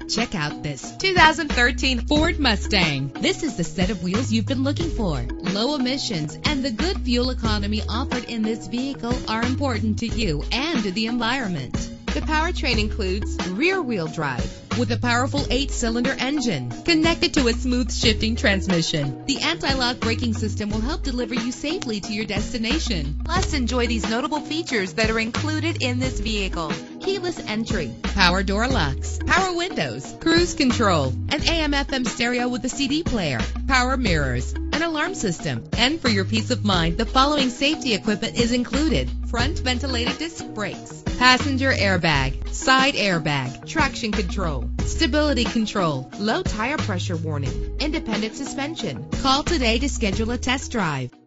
Check out this 2013 Ford Mustang. This is the set of wheels you've been looking for. Low emissions and the good fuel economy offered in this vehicle are important to you and to the environment. The powertrain includes rear-wheel drive with a powerful 8-cylinder engine connected to a smooth shifting transmission. The anti-lock braking system will help deliver you safely to your destination. Plus, enjoy these notable features that are included in this vehicle: keyless entry, power door locks, power windows, cruise control, an AM/FM stereo with a CD player, power mirrors, an alarm system. And for your peace of mind, the following safety equipment is included: front ventilated disc brakes, passenger airbag, side airbag, traction control, stability control, low tire pressure warning, independent suspension. Call today to schedule a test drive.